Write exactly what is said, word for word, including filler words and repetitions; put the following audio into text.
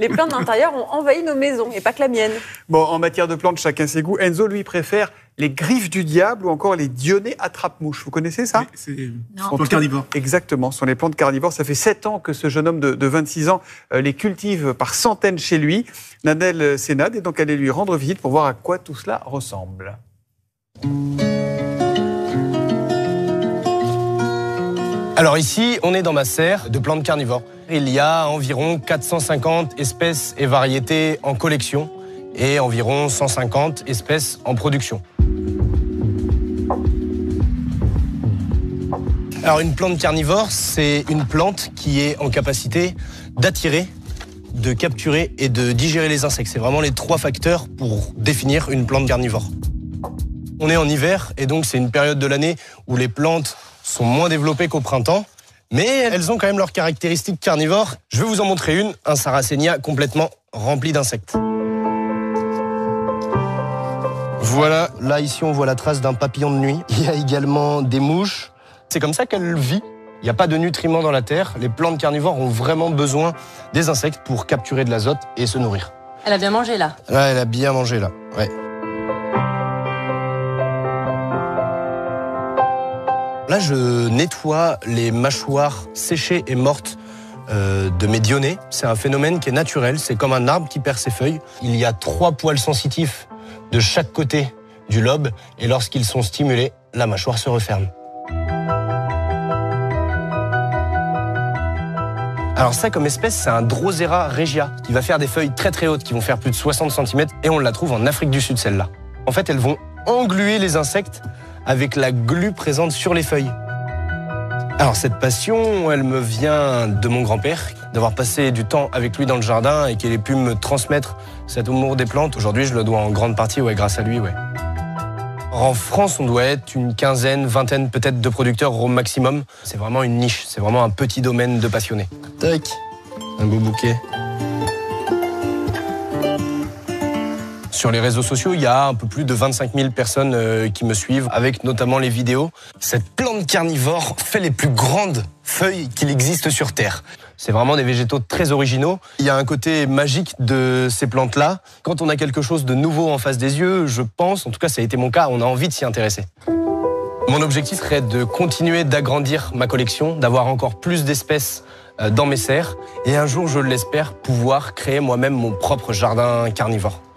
Les plantes d'intérieur ont envahi nos maisons, et pas que la mienne. Bon, en matière de plantes, chacun ses goûts. Enzo, lui, préfère les griffes du diable ou encore les dionnées attrape-mouches. Vous connaissez ça? C'est des plantes carnivores. Exactement, ce sont les plantes carnivores. Ça fait sept ans que ce jeune homme de, de vingt-six ans euh, les cultive par centaines chez lui. Nadèle Sénade est donc allée lui rendre visite pour voir à quoi tout cela ressemble. Alors ici, on est dans ma serre de plantes carnivores. Il y a environ quatre cent cinquante espèces et variétés en collection et environ cent cinquante espèces en production. Alors une plante carnivore, c'est une plante qui est en capacité d'attirer, de capturer et de digérer les insectes. C'est vraiment les trois facteurs pour définir une plante carnivore. On est en hiver et donc c'est une période de l'année où les plantes sont moins développées qu'au printemps, mais elles ont quand même leurs caractéristiques carnivores. Je vais vous en montrer une, un Sarracenia complètement rempli d'insectes. Voilà, là ici on voit la trace d'un papillon de nuit. Il y a également des mouches. C'est comme ça qu'elle vit. Il n'y a pas de nutriments dans la terre. Les plantes carnivores ont vraiment besoin des insectes pour capturer de l'azote et se nourrir. Elle a bien mangé là. Ouais, elle a bien mangé là, ouais. Là, je nettoie les mâchoires séchées et mortes euh, de mes dionnées. C'est un phénomène qui est naturel. C'est comme un arbre qui perd ses feuilles. Il y a trois poils sensitifs de chaque côté du lobe. Et lorsqu'ils sont stimulés, la mâchoire se referme. Alors ça, comme espèce, c'est un Drosera regia qui va faire des feuilles très très hautes, qui vont faire plus de soixante centimètres. Et on la trouve en Afrique du Sud, celle-là. En fait, elles vont engluer les insectes avec la glu présente sur les feuilles. Alors cette passion, elle me vient de mon grand-père, d'avoir passé du temps avec lui dans le jardin et qu'il ait pu me transmettre cet amour des plantes. Aujourd'hui, je le dois en grande partie ouais, grâce à lui. Ouais. En France, on doit être une quinzaine, vingtaine peut-être de producteurs au maximum. C'est vraiment une niche, c'est vraiment un petit domaine de passionnés. Tac, un beau bouquet. Sur les réseaux sociaux, il y a un peu plus de vingt-cinq mille personnes euh, qui me suivent, avec notamment les vidéos. Cette plante carnivore fait les plus grandes feuilles qu'il existe sur Terre. C'est vraiment des végétaux très originaux. Il y a un côté magique de ces plantes-là. Quand on a quelque chose de nouveau en face des yeux, je pense, en tout cas ça a été mon cas, on a envie de s'y intéresser. Mon objectif serait de continuer d'agrandir ma collection, d'avoir encore plus d'espèces dans mes serres, et un jour, je l'espère, pouvoir créer moi-même mon propre jardin carnivore.